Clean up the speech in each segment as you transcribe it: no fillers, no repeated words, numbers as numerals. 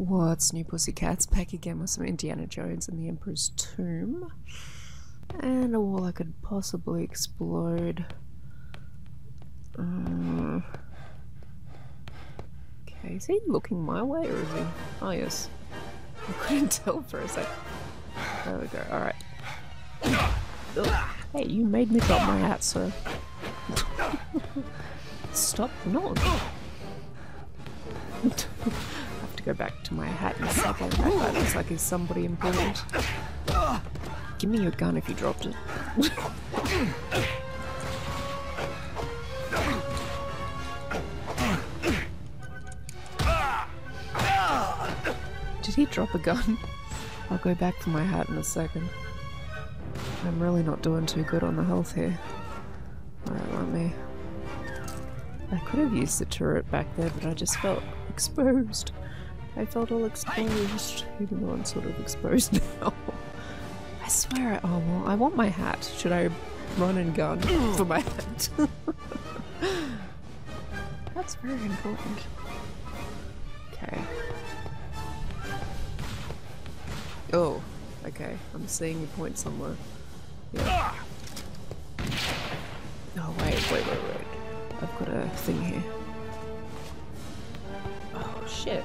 What's new, pussycats? Back again with some Indiana Jones and the Emperor's Tomb. And a wall I could possibly explode. Okay, is he looking my way or is he? Oh yes. I couldn't tell for a sec. There we go, alright. Hey, you made me drop my hat, sir. Stop, no. I have to go back to my hat and stuff like that. That looks like he's somebody important. Give me your gun if you dropped it. Did he drop a gun? I'll go back for my hat in a second. I'm really not doing too good on the health here. Alright, let me... I could have used the turret back there, but I just felt exposed. I felt all exposed, even though I'm sort of exposed now. I swear, oh well, I want my hat. Should I run and gun for my hat? That's very important. Okay. Oh, okay. I'm seeing the point somewhere. Yeah. Oh, wait. I've got a thing here. Oh, shit.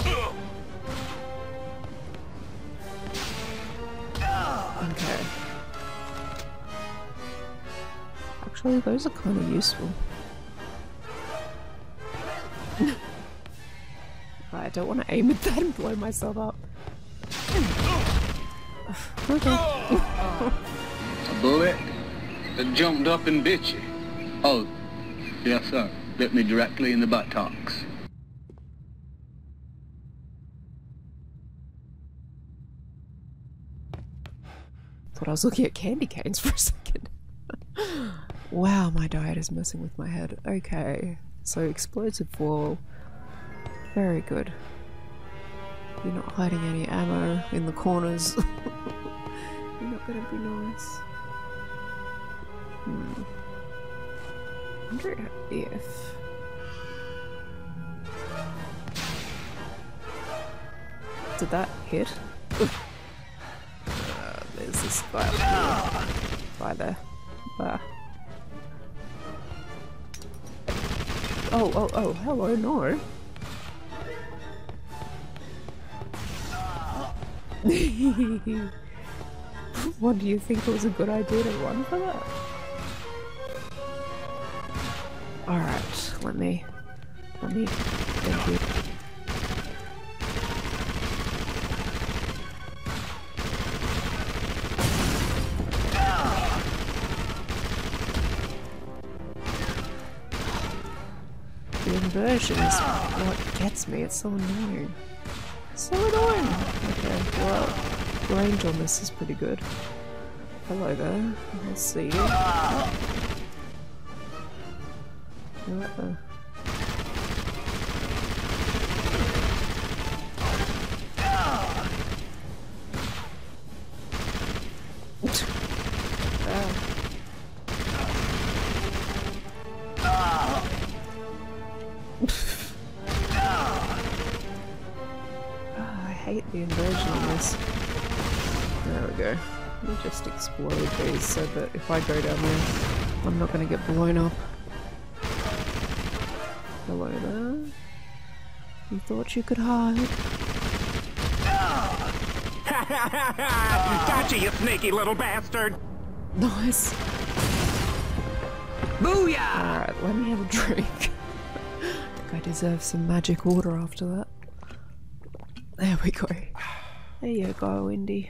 Okay. Actually, those are kind of useful. I don't want to aim at that and blow myself up. Okay. A bullet that jumped up and bit you. Oh, yes sir. Bit me directly in the buttocks. Thought I was looking at candy canes for a second. Wow, my diet is messing with my head. Okay, so explosive wall. Very good. You're not hiding any ammo in the corners. You're not gonna be nice. I wonder if... Did that hit? There's this guy up here. Guy there. Oh, hello, no. What, do you think it was a good idea to run for that? Alright, let me, thank you. The inversion is what gets me, it's so annoying. So annoying! Okay, well, the range on this is pretty good. Hello there, let's see you. I hate the inversion on this. There we go. Let me just explode these so that if I go down there, I'm not going to get blown up. Hello there. You thought you could hide? Gotcha, you sneaky little bastard! Nice. Booyah! Alright, let me have a drink. I think I deserve some magic water after that. There we go. There you go, Indy.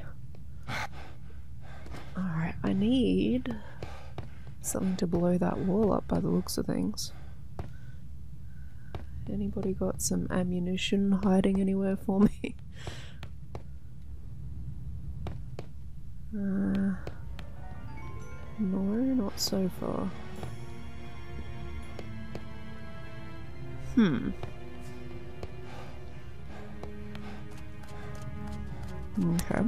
Alright, I need something to blow that wall up by the looks of things. Anybody got some ammunition hiding anywhere for me? No, not so far. Okay.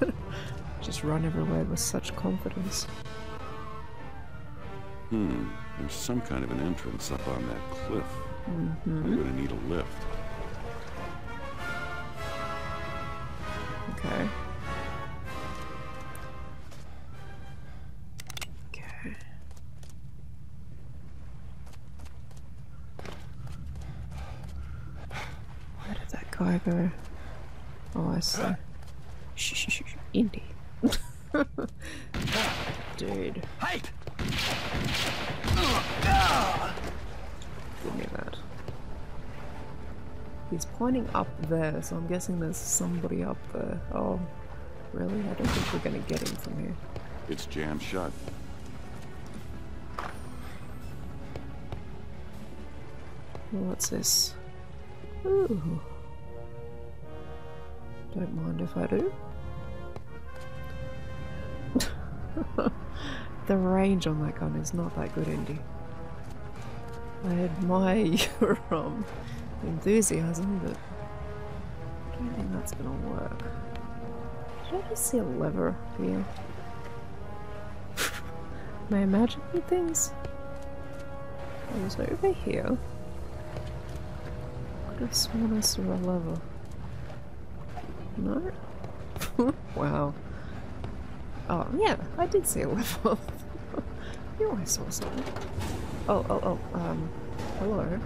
Just run everywhere with such confidence. There's some kind of an entrance up on that cliff. Mm-hmm. I'm gonna need a lift. Okay. Okay. Where did that guy go? Oh, I see. Shh, Indy. Dude. Hey! Give me that. He's pointing up there, so I'm guessing there's somebody up there. Oh, really? I don't think we're gonna get him from here. It's jammed shut. What's this? Ooh. Don't mind if I do. The range on that gun is not that good, Indy. I admire your enthusiasm, but I don't think that's gonna work. Did I just see a lever here? Am I imagining things? I was over here. Could have sworn I saw a lever. No? Wow. Oh, yeah, I did see a level. You always saw something. Oh, hello.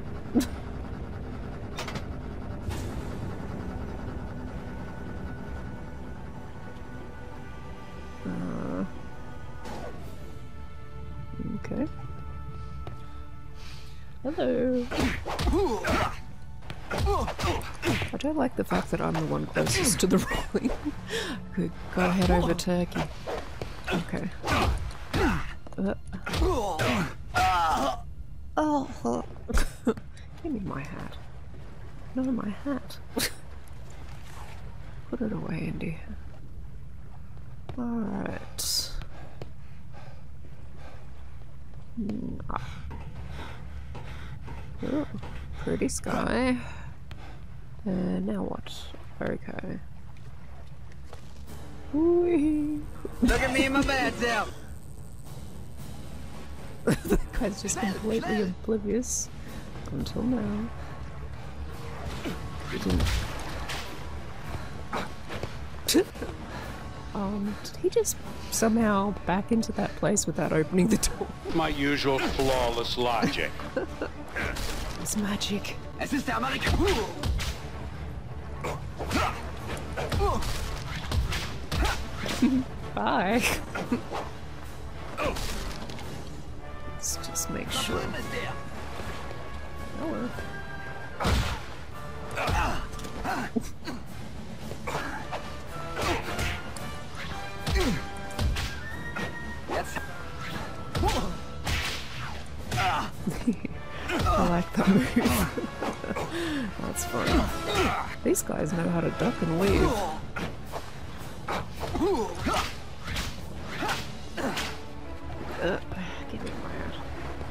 Okay. Hello. I don't like the fact that I'm the one closest to the rolling. Gotta head over Turkey. Okay. Oh. Give me my hat. No, my hat. Put it away, Indy. Alright. Oh, pretty sky. And now what? Okay. Whee. Look at me in my bad self. The guy's just completely oblivious until now. He didn't. Did he just somehow back into that place without opening the door? My usual flawless logic. It's magic. Es ist der Amerikaner. Bye. Let's just make sure. Hello. I like that move. That's fun. These guys know how to duck and weave. Give me my hat.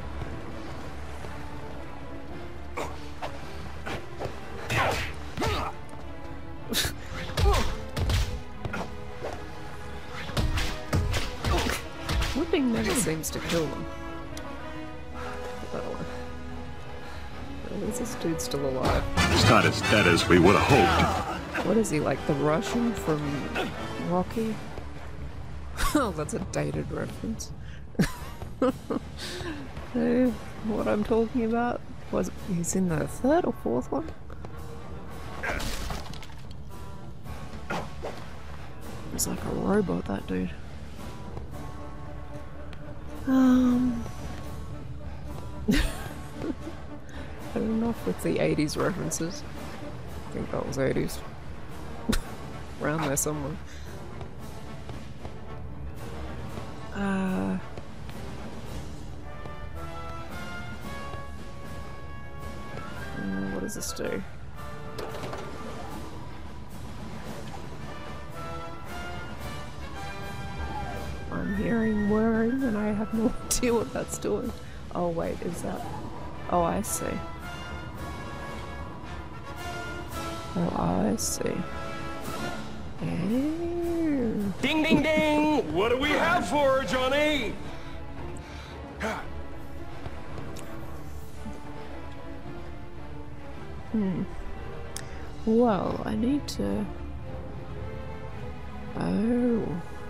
Whipping never seems to kill them. Put that away. Is this dude still alive? It's not as dead as we would have hoped. What is he, like the Russian from Rocky? Oh, that's a dated reference. What I'm talking about was he's in the third or fourth one. He's like a robot, that dude. Had enough with the 80s references. I think that was 80s. Around there somewhere. What does this do? I'm hearing whirring and I have no idea what that's doing. Oh wait, is that... Oh, I see. Oh, I see. Oh. Ding, ding, ding! What do we have for her, Johnny? Well, I need to... Oh.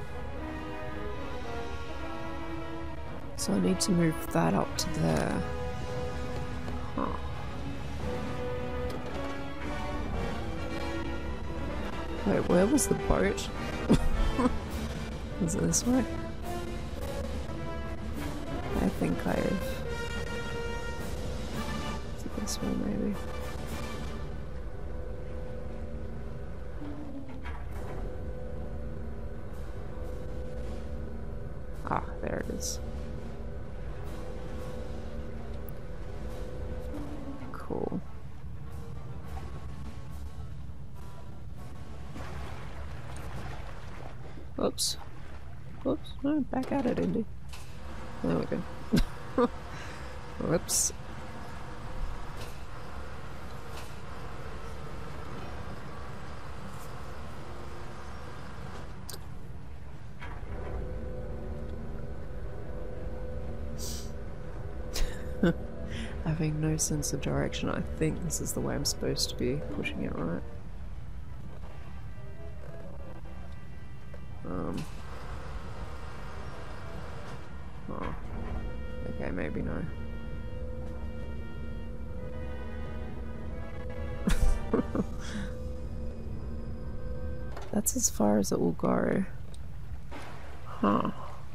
So I need to move that up to there. Huh. Wait, where was the boat? Is it this way? I think I've... Is it this way, maybe? Ah, there it is. Cool. Oops. Whoops. No, back at it, Indy. There we go. Whoops. Having no sense of direction, I think this is the way I'm supposed to be pushing it, right? Oh. Okay, maybe no. That's as far as it will go. Huh.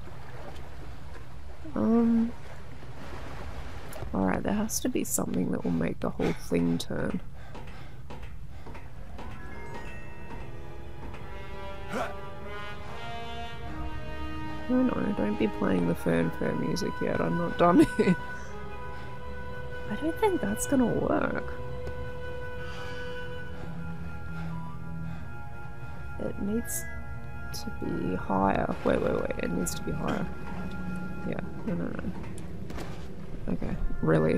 Alright, there has to be something that will make the whole thing turn. Oh no, don't be playing the fanfare music yet, I'm not done here. I don't think that's gonna work. It needs to be higher. Wait, it needs to be higher. Yeah, no. Okay, really?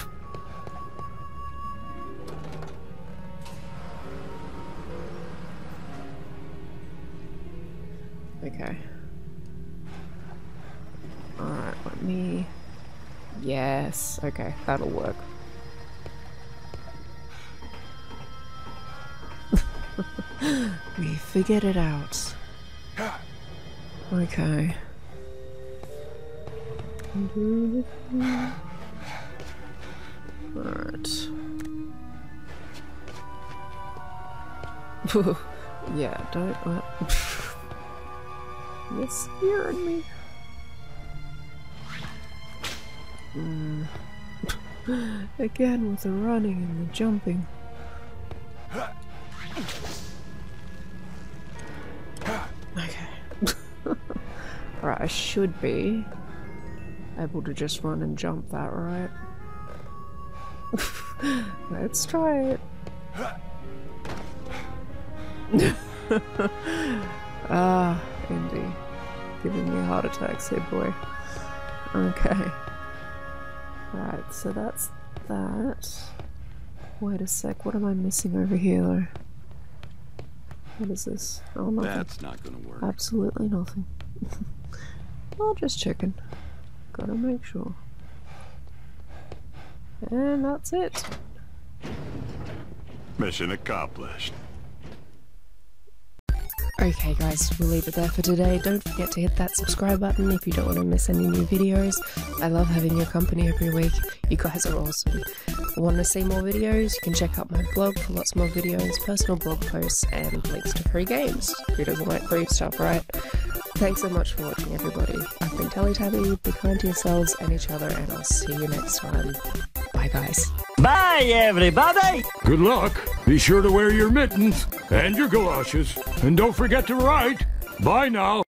Okay. Alright, let me... Yes, okay, that'll work. We figured it out. Okay. Alright. Yeah, don't... You're scaring me. Again with the running and the jumping. Okay. Alright, I should be able to just run and jump that, right? Let's try it. Ah, Indy. Giving me heart attacks here, boy. Okay. Right, so that's that. Wait a sec, what am I missing over here though? What is this? Oh, nothing. That's not gonna work. Absolutely nothing. Well, just checking. Gotta make sure. And that's it. Mission accomplished. Okay guys, we'll leave it there for today. Don't forget to hit that subscribe button if you don't want to miss any new videos. I love having your company every week. You guys are awesome. Want to see more videos? You can check out my blog for lots more videos, personal blog posts, and links to free games. Who doesn't like free stuff, right? Thanks so much for watching, everybody. I've been Teletubby. Be kind to yourselves and each other, and I'll see you next time. Bye guys. Bye, everybody! Good luck. Be sure to wear your mittens and your galoshes. And don't forget to write. Bye now.